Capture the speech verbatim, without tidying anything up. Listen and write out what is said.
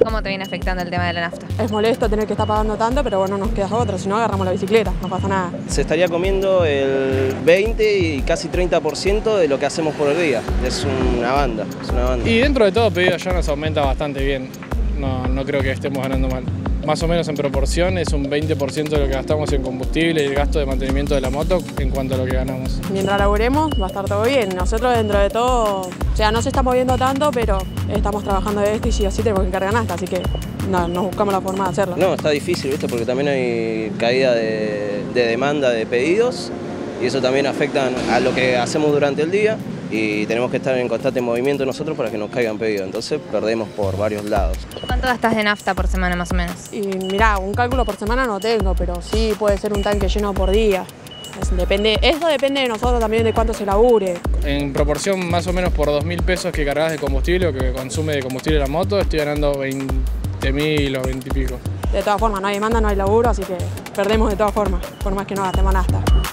¿Cómo te viene afectando el tema de la nafta? Es molesto tener que estar pagando tanto, pero bueno, nos queda otra, si no agarramos la bicicleta, no pasa nada. Se estaría comiendo el veinte y casi treinta por ciento de lo que hacemos por el día. Es una banda, es una banda. Y dentro de todo, pedido ya nos aumenta bastante bien. No, no creo que estemos ganando mal. Más o menos en proporción es un veinte por ciento de lo que gastamos en combustible y el gasto de mantenimiento de la moto en cuanto a lo que ganamos. Mientras laburemos va a estar todo bien. Nosotros dentro de todo, o sea, no se está moviendo tanto, pero estamos trabajando de esto y sí o sí tenemos que cargar nafta, así que no, nos buscamos la forma de hacerlo. No, está difícil, ¿viste? Porque también hay caída de, de demanda de pedidos y eso también afecta a lo que hacemos durante el día y tenemos que estar en constante movimiento nosotros para que nos caigan pedidos, entonces perdemos por varios lados. ¿Cuánto gastas de nafta por semana más o menos? Y mirá, un cálculo por semana no tengo, pero sí puede ser un tanque lleno por día. Es, depende, eso depende de nosotros también de cuánto se labure. En proporción más o menos por dos mil pesos que cargas de combustible o que consume de combustible la moto, estoy ganando veinte mil o veinte y pico. De todas formas, no hay demanda, no hay laburo, así que perdemos de todas formas, por más que no gastemos nafta.